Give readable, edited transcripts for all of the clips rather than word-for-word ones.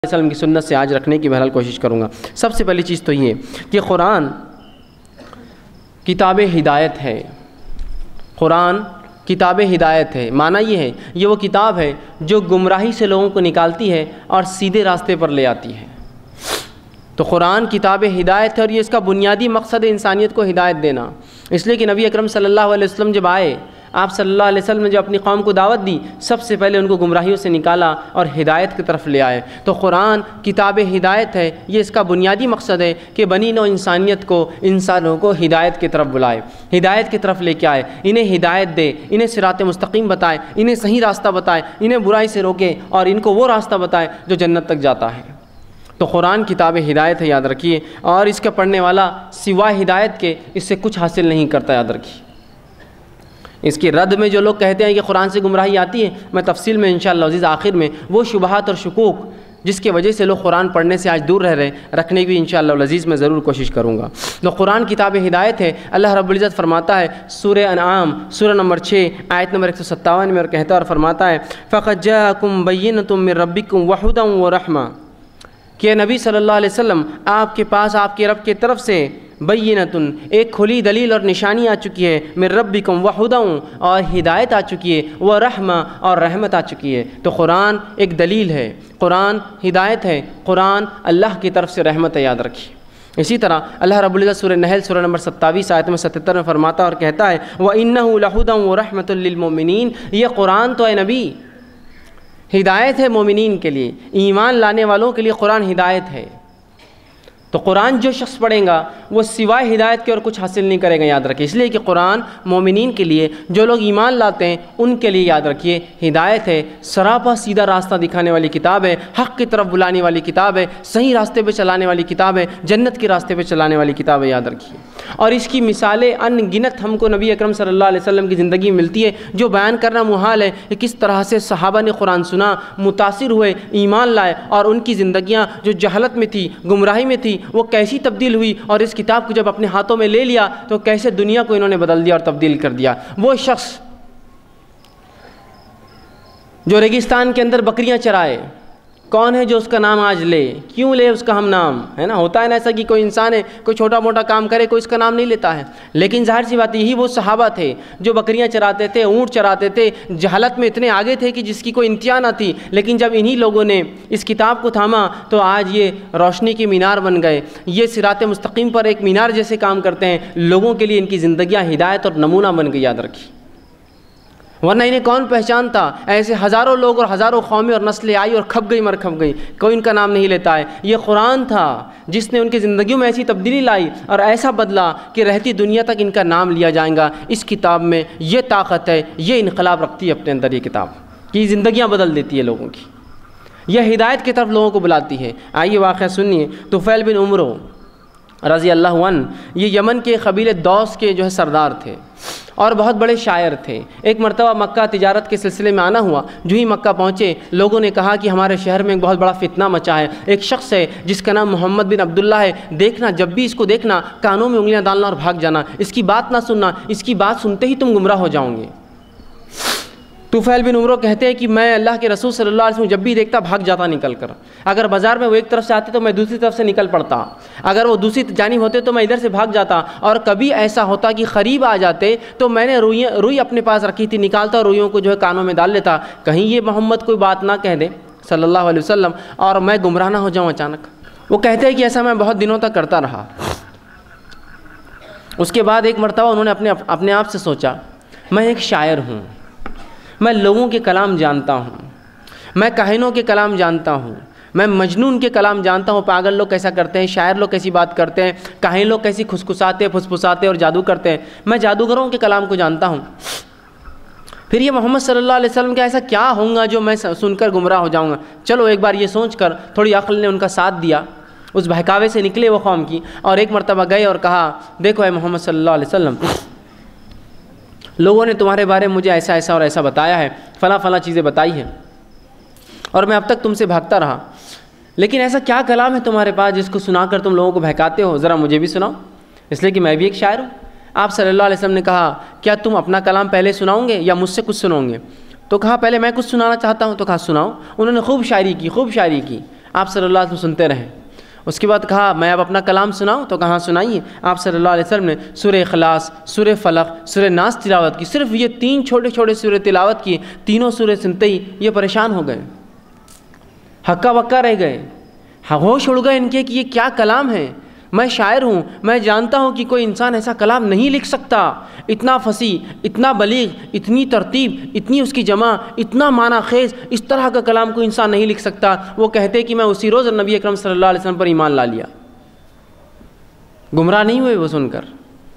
وسلم کی سنت سے آج رکھنے کی بہرحال کوشش کروں گا۔ سب سے پہلی چیز تو یہ کہ قرآن کتاب ہدایت ہے۔ قرآن کتاب ہدایت ہے، معنی یہ ہے یہ وہ کتاب ہے جو گمراہی سے لوگوں کو نکالتی ہے اور سیدھے راستے پر لے آتی ہے۔ تو قرآن کتاب ہدایت ہے اور یہ اس کا بنیادی مقصد ہے انسانیت کو ہدایت دینا۔ اس لیے کہ نبی اکرم صلی اللہ علیہ وسلم جب آئے، آپ صلی اللہ علیہ وسلم نے جو اپنی قوم کو دعوت دی، سب سے پہلے ان کو گمراہیوں سے نکالا اور ہدایت کی طرف لے آئے۔ تو قرآن کتاب ہدایت ہے، یہ اس کا بنیادی مقصد ہے کہ بنی نوع انسانیت کو، انسانوں کو ہدایت کی طرف بلائے، ہدایت کی طرف لے کے آئے، انہیں ہدایت دے، انہیں صراط مستقیم بتائے، انہیں صحیح راستہ بتائے، انہیں برائی سے روکے اور ان کو وہ راستہ بتائے جو جنت تک جاتا ہے۔ تو قرآن کتاب ہدایت ہے، یاد رکھیے، اور اس کا پڑھنے والا سوائے ہدایت کے اس سے کچھ حاصل نہیں کرتا، یاد رکھیے۔ اس کی رد میں جو لوگ کہتے ہیں کہ قرآن سے گمراہی آتی ہے، میں تفصیل میں انشاءاللہ عزیز آخر میں وہ شبہات اور شکوک جس کی وجہ سے لوگ قرآن پڑھنے سے آج دور رہ رہے رکھنے کی انشاءاللہ عزیز میں ضرور کوشش کروں گا۔ تو قرآن کتاب ہدایت ہے۔ اللہ رب العزت فرماتا ہے سورہ انعام سورہ نمبر 6 آیت نمبر 157 میں، اور کہتا ہے اور فرماتا ہے فَقَدْ جَاءَكُمْ بَيِّنَةٌ مِّن رَبِّكُمْ وَهُدًى وَرَحْمَةٌ، کہ نبی صلی اللہ علیہ وسلم آپ کے پاس آپ کے رب کی طرف سے بینتن ایک کھلی دلیل اور نشانی آ چکی ہے، من ربکم وہدی، اور ہدایت آ چکی ہے، ورحمہ، اور رحمت آ چکی ہے۔ تو قرآن ایک دلیل ہے، قرآن ہدایت ہے، قرآن اللہ کی طرف سے رحمت ہے، یاد رکھیے۔ اسی طرح اللہ رب العزت سورہ نحل سورہ نمبر 27 آیت نمبر 77 میں فرماتا اور کہتا ہے وَإِنَّهُ لَهُدًى وَرَحْمَةٌ لِّلْمُؤْمِنِينَ، یہ قرآن تو اے نبی ہدایت ہے مومنین کے لیے، ایمان لانے والوں کے لیے قرآن ہدایت ہے۔ تو قرآن جو شخص پڑھے گا وہ سوائے ہدایت کے اور کچھ حاصل نہیں کرے گا، یاد رکھیے۔ اس لیے کہ قرآن مومنین کے لیے، جو لوگ ایمان لاتے ہیں ان کے لیے، یاد رکھیے، ہدایت ہے، سراپا سیدھا راستہ دکھانے والی کتاب ہے، حق کی طرف بلانے والی کتاب ہے، صحیح راستے پہ چلانے والی کتاب ہے، جنت کے راستے پہ چلانے والی کتاب ہے، یاد رکھیے۔ اور اس کی مثالیں ان گنت ہم کو نبی اکرم صلی اللہ علیہ وسلم کی زندگی میں ملتی ہے، جو بیان کرنا محال ہے کہ کس طرح سے صحابہ نے قرآن سنا، متاثر ہوئے، ایمان لائے، اور ان کی زندگیاں جو جہالت میں تھی، گمراہی میں تھی، وہ کیسی تبدیل ہوئی، اور اس کتاب کو جب اپنے ہاتھوں میں لے لیا تو کیسے دنیا کو انہوں نے بدل دیا اور تبدیل کر دیا۔ وہ شخص جو ریگستان کے اندر بکریاں چرائے، کون ہے جو اس کا نام آج لے؟ کیوں لے اس کا ہم نام؟ ہے نا، ہوتا ہے نا ایسا کہ کوئی انسان ہے، کوئی چھوٹا موٹا کام کرے، کوئی اس کا نام نہیں لیتا ہے، لیکن ظاہر سی بات یہی وہ صحابہ تھے جو بکریاں چراتے تھے، اونٹ چراتے تھے، جہالت میں اتنے آگے تھے کہ جس کی کوئی انتہا نہ تھی، لیکن جب انہی لوگوں نے اس کتاب کو تھاما تو آج یہ روشنی کے مینار بن گئے، یہ صراط مستقیم پر ایک مینار جیسے کام کرتے ہیں، لوگوں کے لیے ان کی زندگیاں ہدایت اور نمونہ بن گئی، یاد رکھیے۔ ورنہ انہیں کون پہچانتا؟ ایسے ہزاروں لوگ اور ہزاروں قومیں اور نسلیں آئی اور کھپ گئی، مر کھپ گئی، کوئی ان کا نام نہیں لیتا ہے۔ یہ قرآن تھا جس نے ان کی زندگیوں میں ایسی تبدیلی لائی اور ایسا بدلا کہ رہتی دنیا تک ان کا نام لیا جائے گا۔ اس کتاب میں یہ طاقت ہے، یہ انقلاب رکھتی ہے اپنے اندر یہ کتاب، کہ زندگیاں بدل دیتی ہے لوگوں کی، یہ ہدایت کی طرف لوگوں کو بلاتی ہے۔ آئیے واقعہ سنیے۔ طفیل بن عمرو رضی اللہ عنہ، یہ یمن کے قبیلے دوس کے جو ہے سردار تھے اور بہت بڑے شاعر تھے۔ ایک مرتبہ مکہ تجارت کے سلسلے میں آنا ہوا، جو ہی مکہ پہنچے لوگوں نے کہا کہ ہمارے شہر میں ایک بہت بڑا فتنہ مچا ہے، ایک شخص ہے جس کا نام محمد بن عبداللہ ہے، دیکھنا جب بھی اس کو دیکھنا کانوں میں انگلیاں ڈالنا اور بھاگ جانا، اس کی بات نہ سننا، اس کی بات سنتے ہی تم گمراہ ہو جاؤ گے۔ طفیل بن عمرو کہتے ہیں کہ میں اللہ کے رسول صلی اللہ علیہ وسلم جب بھی دیکھتا بھاگ جاتا نکل کر، اگر بازار میں وہ ایک طرف سے آتے تو میں دوسری طرف سے نکل پڑتا، اگر وہ دوسری جانب ہوتے تو میں ادھر سے بھاگ جاتا، اور کبھی ایسا ہوتا کہ قریب آ جاتے تو میں نے روئی اپنے پاس رکھی تھی نکالتا اور روئیوں کو جو ہے کانوں میں ڈال لیتا، کہیں یہ محمد کوئی بات نہ کہہ دے صلی اللہ علیہ وسلم اور میں گمراہ نہ ہو جاؤں اچانک۔ وہ کہتے ہیں کہ ایسا میں بہت دنوں تک کرتا رہا۔ اس کے بعد ایک مرتبہ انہوں نے اپنے آپ سے سوچا، میں ایک شاعر ہوں، میں لوگوں کے کلام جانتا ہوں، میں کاہنوں کے کلام جانتا ہوں، میں مجنون کے کلام جانتا ہوں، پاگل لوگ کیسا کرتے ہیں، شاعر لوگ کیسی بات کرتے ہیں، کاہن لوگ کیسی کھسکھساتے پھسپھساتے اور جادو کرتے ہیں، میں جادوگروں کے کلام کو جانتا ہوں۔ پھر یہ محمد صلی اللہ علیہ وسلم کا ایسا کیا ہوں گا جو میں سن کر گمراہ ہو جاؤں گا؟ چلو ایک بار یہ سوچ کر تھوڑی عقل نے ان کا ساتھ دیا، اس بہکاوے سے نکلے وہ قوم کی، اور ایک مرتبہ گئے اور کہا دیکھو اے محمد صلی اللہ علیہ وسلم، لوگوں نے تمہارے بارے میں مجھے ایسا ایسا اور ایسا بتایا ہے، فلاں فلاں چیزیں بتائی ہیں، اور میں اب تک تم سے بھاگتا رہا، لیکن ایسا کیا کلام ہے تمہارے پاس جس کو سنا کر تم لوگوں کو بہکاتے ہو؟ ذرا مجھے بھی سناؤ، اس لیے کہ میں بھی ایک شاعر ہوں۔ آپ صلی اللہ علیہ وسلم نے کہا کیا تم اپنا کلام پہلے سناؤ گے یا مجھ سے کچھ سنو گے؟ تو کہا پہلے میں کچھ سنانا چاہتا ہوں۔ تو کہا سناؤ۔ انہوں نے خوب شاعری کی، خوب شاعری کی۔ آپ صلی اللہ علیہ وسلم سنتے رہے۔ اس کے بعد کہا میں اب اپنا کلام سناؤں؟ تو کہاں سنائیے۔ آپ صلی اللہ علیہ وسلم نے سورہ اخلاص، سورہ فلق، سورہ ناس تلاوت کی۔ صرف یہ 3 چھوٹے چھوٹے سورہ تلاوت کی، تینوں سورہ سنتے ہی یہ پریشان ہو گئے، ہکا بکا رہ گئے، ہوش اڑ گئے ان کے کہ یہ کیا کلام ہے۔ میں شاعر ہوں، میں جانتا ہوں کہ کوئی انسان ایسا کلام نہیں لکھ سکتا، اتنا فصیح، اتنا بلیغ، اتنی ترتیب، اتنی اس کی جمع، اتنا معنی خیز، اس طرح کا کلام کوئی انسان نہیں لکھ سکتا۔ وہ کہتے کہ میں اسی روز نبی اکرم صلی اللہ علیہ وسلم پر ایمان لا لیا۔ گمراہ نہیں ہوئے وہ سن کر،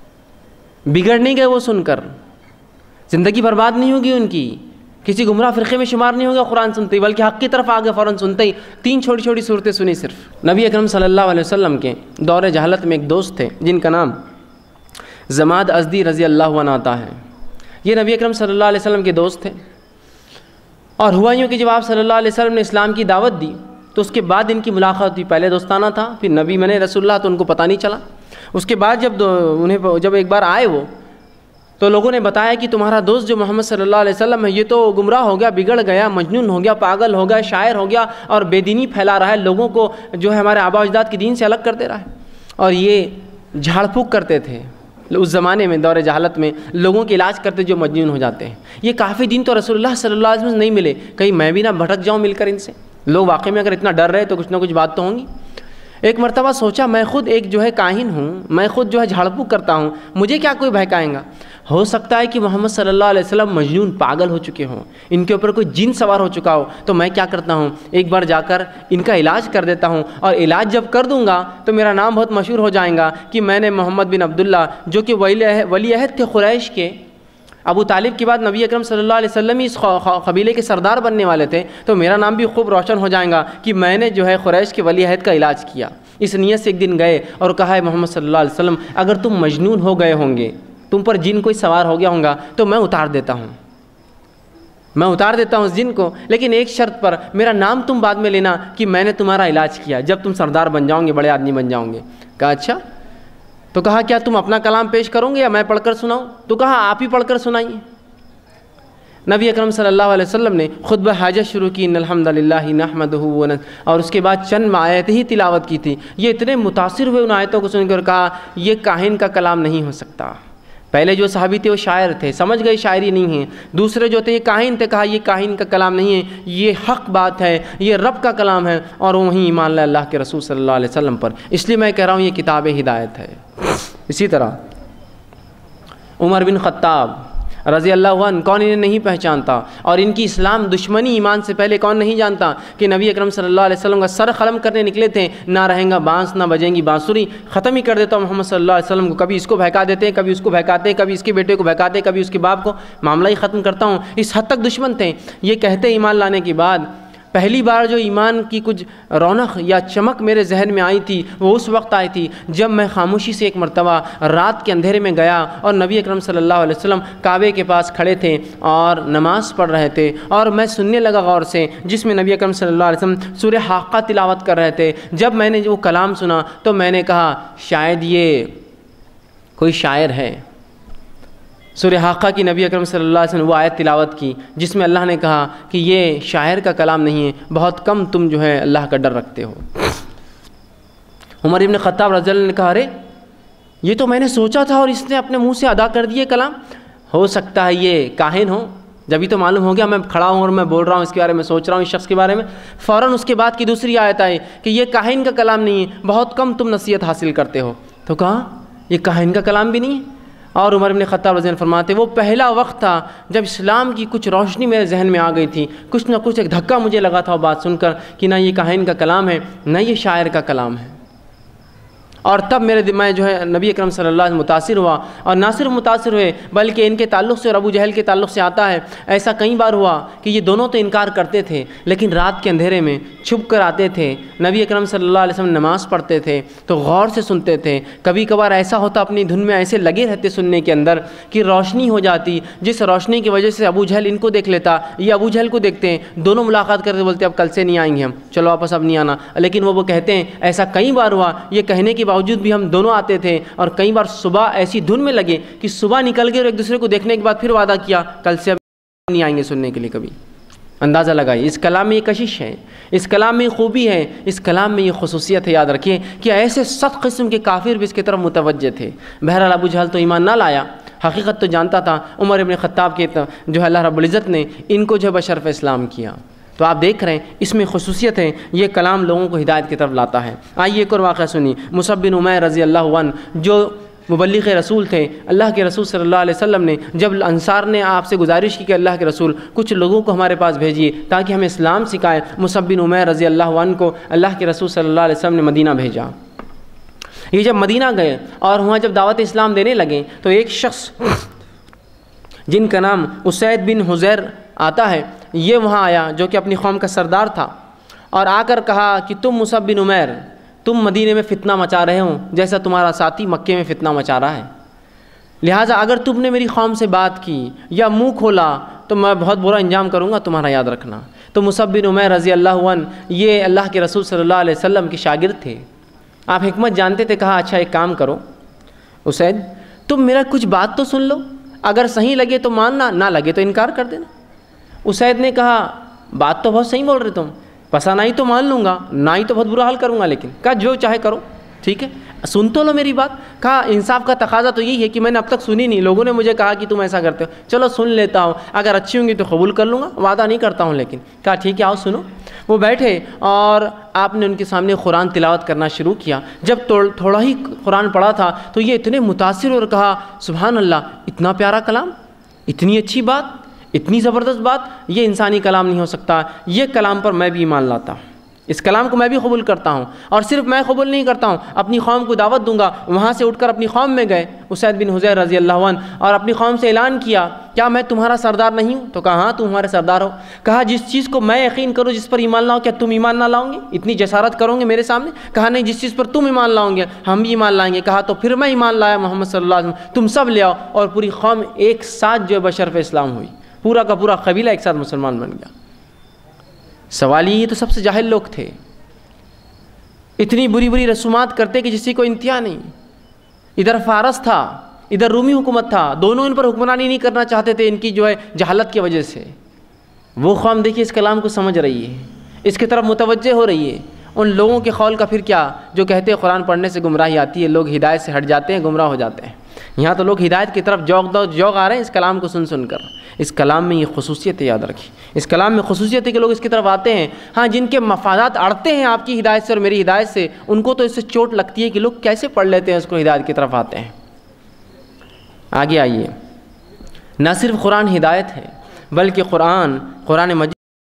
بگڑ نہیں گئے وہ سن کر، زندگی برباد نہیں ہوگی ان کی، کسی گمراہ فرقے میں شمار نہیں ہوگا قرآن سنتے ہی، بلکہ حق کی طرف آگے فوراً سنتے ہی 3 چھوٹی چھوٹی صورتیں سنی صرف۔ نبی اکرم صلی اللہ علیہ وسلم کے دور جہالت میں ایک دوست تھے جن کا نام ظماد ازدی رضی اللہ عنہ آتا ہے۔ یہ نبی اکرم صلی اللہ علیہ وسلم کے دوست تھے، اور ہوا یوں کہ جب آپ صلی اللہ علیہ وسلم نے اسلام کی دعوت دی تو اس کے بعد ان کی ملاقات ہوئی۔ پہلے دوستانہ تھا، پھر نبی میں نے رسول اللہ تو ان کو پتہ نہیں چلا۔ اس کے بعد جب ایک بار آئے وہ، تو لوگوں نے بتایا کہ تمہارا دوست جو محمد صلی اللہ علیہ وسلم ہے یہ تو گمراہ ہو گیا، بگڑ گیا، مجنون ہو گیا، پاگل ہو گیا، شاعر ہو گیا، اور بے دینی پھیلا رہا ہے، لوگوں کو جو ہے ہمارے آبا و اجداد کے دین سے الگ کر دے رہا ہے۔ اور یہ جھاڑ پھونک کرتے تھے اس زمانے میں، دور جہالت میں لوگوں کے علاج کرتے جو مجنون ہو جاتے ہیں۔ یہ کافی دن تو رسول اللہ صلی اللہ علیہ وسلم نہیں ملے، کہیں میں بھی نہ بھٹک جاؤں مل کر ان سے۔ لوگ واقعی میں اگر اتنا ڈر رہے تو کچھ نہ کچھ بات تو ہوں گی۔ ایک مرتبہ سوچا میں خود ایک جو ہے کاہن ہوں، میں خود جو ہے جھاڑ پھونک کرتا ہوں، مجھے کیا کوئی بہکائیں گا؟ ہو سکتا ہے کہ محمد صلی اللہ علیہ وسلم مجنون پاگل ہو چکے ہوں، ان کے اوپر کوئی جن سوار ہو چکا ہو، تو میں کیا کرتا ہوں ایک بار جا کر ان کا علاج کر دیتا ہوں، اور علاج جب کر دوں گا تو میرا نام بہت مشہور ہو جائے گا کہ میں نے محمد بن عبداللہ جو کہ ولی عہد تھے قریش کے، ابو طالب کے بعد نبی اکرم صلی اللہ علیہ وسلم ہی اس قبیلے کے سردار بننے والے تھے، تو میرا نام بھی خوب روشن ہو جائے گا کہ میں نے جو ہے قریش کے ولی عہد کا علاج کیا۔ اس نیت سے ایک دن گئے اور کہا ہے محمد صلی اللہ علیہ وسلم اگر تم مجنون ہو گئے ہوں گے، تم پر جن کوئی سوار ہو گیا ہوں گا تو میں اتار دیتا ہوں، میں اتار دیتا ہوں اس جن کو، لیکن ایک شرط پر، میرا نام تم بعد میں لینا کہ میں نے تمہارا علاج کیا جب تم سردار بن جاؤں گے، بڑے آدمی بن جاؤں گے۔ کہا اچھا، تو کہا کیا تم اپنا کلام پیش کرو گے یا میں پڑھ کر سناؤں؟ تو کہا آپ ہی پڑھ کر سنائیے۔ نبی اکرم صلی اللہ علیہ وسلم نے خطبہ حاجت شروع کی، ان الحمدللہ نحمدہ اور اس کے بعد چند آیتیں ہی تلاوت کی تھی۔ یہ اتنے متاثر ہوئے ان آیتوں کو سن کر، کہا یہ کاہن کا کلام نہیں ہو سکتا۔ پہلے جو صحابی تھے وہ شاعر تھے، سمجھ گئے شاعری نہیں ہے، دوسرے جو تھے یہ کاہن تھے، کہا یہ کاہن کا کلام نہیں ہے، یہ حق بات ہے، یہ رب کا کلام ہے، اور وہیں ایمان لائے اللہ کے رسول صلی اللہ علیہ وسلم پر۔ اس لیے میں کہہ رہا ہوں یہ کتاب ہدایت ہے۔ اسی طرح عمر بن خطاب رضی اللہ عنہ، کون انہیں نہیں پہچانتا، اور ان کی اسلام دشمنی ایمان سے پہلے کون نہیں جانتا کہ نبی اکرم صلی اللہ علیہ وسلم کا سر قلم کرنے نکلے تھے، نہ رہیں گا بانس نہ بجیں گی بانسری، ختم ہی کر دیتا ہوں محمد صلی اللہ علیہ وسلم کو، کبھی اس کو بہکا دیتے ہیں، کبھی اس کو بہکاتے ہیں، کبھی اس کے بیٹے کو بہکاتے ہیں، کبھی اس کے باپ کو، معاملہ ہی ختم کرتا ہوں۔ اس حد تک دشمن تھے۔ یہ کہتے ایمان لانے کے بعد پہلی بار جو ایمان کی کچھ رونق یا چمک میرے ذہن میں آئی تھی وہ اس وقت آئی تھی جب میں خاموشی سے ایک مرتبہ رات کے اندھیرے میں گیا اور نبی اکرم صلی اللہ علیہ وسلم کعبے کے پاس کھڑے تھے اور نماز پڑھ رہے تھے، اور میں سننے لگا غور سے، جس میں نبی اکرم صلی اللہ علیہ وسلم سورہ حاقہ تلاوت کر رہے تھے۔ جب میں نے وہ کلام سنا تو میں نے کہا شاید یہ کوئی شاعر ہے۔ سورہ حاقہ کی نبی اکرم صلی اللہ علیہ وسلم وہ آیت تلاوت کی جس میں اللہ نے کہا کہ یہ شاعر کا کلام نہیں ہے، بہت کم تم جو ہے اللہ کا ڈر رکھتے ہو۔ عمر بن خطاب رضی اللہ عنہ نے کہا ارے یہ تو میں نے سوچا تھا اور اس نے اپنے منہ سے ادا کر دیے کلام، ہو سکتا ہے یہ کاہن ہو۔ جبھی تو معلوم ہو گیا میں کھڑا ہوں اور میں بول رہا ہوں اس کے بارے میں، سوچ رہا ہوں اس شخص کے بارے میں۔ فوراً اس کے بعد کی دوسری آیت آئی کہ یہ کاہن کا کلام نہیں ہے، بہت کم تم نصیحت حاصل کرتے ہو۔ تو کہا یہ کاہن کا کلام بھی نہیں ہے۔ اور عمر بن خطاب رضی اللہ عنہ فرماتے وہ پہلا وقت تھا جب اسلام کی کچھ روشنی میرے ذہن میں آ گئی تھی، کچھ نہ کچھ ایک دھکا مجھے لگا تھا وہ بات سن کر کہ نہ یہ کاہن کا کلام ہے نہ یہ شاعر کا کلام ہے۔ اور تب میرے میں جو ہے نبی اکرم صلی اللہ علیہ وسلم متاثر ہوا، اور نہ صرف متاثر ہوئے بلکہ ان کے تعلق سے اور ابو جہل کے تعلق سے آتا ہے ایسا کئی بار ہوا کہ یہ دونوں تو انکار کرتے تھے لیکن رات کے اندھیرے میں چھپ کر آتے تھے، نبی اکرم صلی اللہ علیہ وسلم نماز پڑھتے تھے تو غور سے سنتے تھے۔ کبھی کبھار ایسا ہوتا اپنی دھن میں ایسے لگے رہتے سننے کے اندر کہ روشنی ہو جاتی، جس روشنی کی وجہ سے ابو جہل ان کو دیکھ لیتا، یہ ابو جہل کو دیکھتے ہیں، دونوں ملاقات کرتے بولتے اب کل سے نہیں آئیں گے ہم، چلو واپس اب نہیں آنا۔ لیکن وہ کہتے ہیں ایسا کئی بار ہوا، یہ کہنے کے باوجود بھی ہم دونوں آتے تھے، اور کئی بار صبح ایسی دھن میں لگے کہ صبح نکل گئے اور ایک دوسرے کو دیکھنے کے بعد پھر وعدہ کیا کل سے اب نہیں آئیں گے سننے کے لیے کبھی۔ اندازہ لگائیے اس کلام میں یہ کشش ہے، اس کلام میں یہ خوبی ہے، اس کلام میں یہ خصوصیت ہے. یاد رکھیے کہ ایسے 7 قسم کے کافر بھی اس کی طرف متوجہ تھے. بہرحال ابو جہل تو ایمان نہ لایا، حقیقت تو جانتا تھا. عمر ابن خطاب کے جو ہے اللہ رب العزت نے ان کو جو بشرف اسلام کیا. تو آپ دیکھ رہے ہیں اس میں خصوصیت ہے، یہ کلام لوگوں کو ہدایت کی طرف لاتا ہے. آئیے ایک اور واقعہ سنیے. مصعب بن عمیر رضی اللہ عنہ جو مبلغ رسول تھے، اللہ کے رسول صلی اللہ علیہ وسلم نے جب انصار نے آپ سے گزارش کی کہ اللہ کے رسول کچھ لوگوں کو ہمارے پاس بھیجیے تاکہ ہمیں اسلام سکھائیں، مصعب بن عمیر رضی اللہ عنہ کو اللہ کے رسول صلی اللہ علیہ وسلم نے مدینہ بھیجا. یہ جب مدینہ گئے اور وہاں جب دعوت اسلام دینے لگے تو ایک شخص جن کا نام اسید بن حضیر آتا ہے، یہ وہاں آیا جو کہ اپنی قوم کا سردار تھا، اور آ کر کہا کہ تم مصعب بن عمیر تم مدینے میں فتنہ مچا رہے ہو جیسا تمہارا ساتھی مکے میں فتنہ مچا رہا ہے، لہٰذا اگر تم نے میری قوم سے بات کی یا منہ کھولا تو میں بہت برا انجام کروں گا، تمہارا یاد رکھنا. تو مصعب بن عمیر رضی اللہ عنہ یہ اللہ کے رسول صلی اللہ علیہ وسلم کے شاگرد تھے، آپ حکمت جانتے تھے. کہا اچھا ایک کام کرو اسید، تم میرا کچھ بات تو سن لو، اگر صحیح لگے تو ماننا، نہ لگے تو انکار کر دینا. اسید نے کہا بات تو بہت صحیح بول رہے تم، پسند آئی تو مان لوں گا، نہ آئی تو بہت برا حال کروں گا. لیکن کہا جو چاہے کرو، ٹھیک ہے سن تو لو میری بات. کہا انصاف کا تقاضا تو یہی ہے کہ میں نے اب تک سنی نہیں، لوگوں نے مجھے کہا کہ تم ایسا کرتے ہو، چلو سن لیتا ہوں، اگر اچھی ہوں گی تو قبول کر لوں گا، وعدہ نہیں کرتا ہوں. لیکن کہا ٹھیک ہے آؤ سنو. وہ بیٹھے اور آپ نے ان کے سامنے قرآن تلاوت کرنا شروع کیا. جب تھوڑا ہی قرآن پڑھا تھا تو یہ اتنے متاثر اور کہا سبحان اللہ، اتنا پیارا کلام، اتنی اچھی بات، اتنی زبردست بات، یہ انسانی کلام نہیں ہو سکتا، یہ کلام پر میں بھی ایمان لاتا ہوں، اس کلام کو میں بھی قبول کرتا ہوں. اور صرف میں قبول نہیں کرتا ہوں، اپنی قوم کو دعوت دوں گا. وہاں سے اٹھ کر اپنی قوم میں گئے اسید بن حضیر رضی اللہ عنہ، اور اپنی قوم سے اعلان کیا کیا میں تمہارا سردار نہیں ہوں؟ تو کہا ہاں تم ہمارے سردار ہو. کہا جس چیز کو میں یقین کروں، جس پر ایمان لاؤں، کیا تم ایمان نہ لاؤں گے؟ اتنی جسارت کرو گے میرے سامنے؟ کہا نہیں، جس چیز پر تم ایمان لاؤں گے ہم بھی ایمان لائیں گے. کہا تو پھر میں ایمان لایا محمد صلی اللہ علیہ وسلم، تم سب لے آؤ. اور پوری قوم ایک ساتھ جو ہے بشرف اسلام ہوئی، پورا کا پورا قبیلہ ایک ساتھ مسلمان بن گیا. سوال یہ تو سب سے جاہل لوگ تھے، اتنی بری بری رسومات کرتے کہ جس کو انتہا نہیں. ادھر فارس تھا، ادھر رومی حکومت تھا، دونوں ان پر حکمرانی نہیں کرنا چاہتے تھے ان کی جو ہے جہالت کی وجہ سے. وہ قوم دیکھیے اس کلام کو سمجھ رہی ہے، اس کی طرف متوجہ ہو رہی ہے. ان لوگوں کے قول کا پھر کیا جو کہتے ہیں قرآن پڑھنے سے گمراہی آتی ہے، لوگ ہدایت سے ہٹ جاتے ہیں، گمراہ ہو جاتے ہیں. یہاں تو لوگ ہدایت کی طرف جوگ آ رہے ہیں اس کلام کو سن سن کر. اس کلام میں یہ خصوصیت ہے، یاد رکھیے اس کلام میں خصوصیت ہے کہ لوگ اس کی طرف آتے ہیں. ہاں جن کے مفادات اڑتے ہیں آپ کی ہدایت سے اور میری ہدایت سے، ان کو تو اس سے چوٹ لگتی ہے کہ لوگ کیسے پڑھ لیتے ہیں اس کو، ہدایت کی طرف آتے ہیں. آگے آئیے، نہ صرف قرآن ہدایت ہے بلکہ قرآن مجید